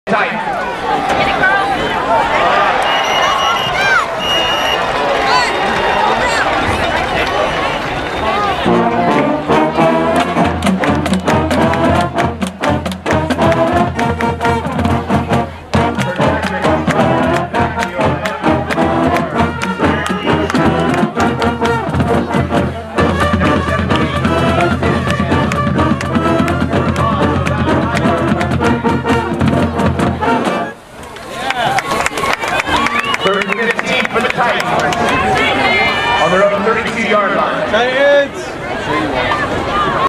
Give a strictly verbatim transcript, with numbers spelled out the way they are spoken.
fifteen for the Titans on their own thirty-two yard line. Titans!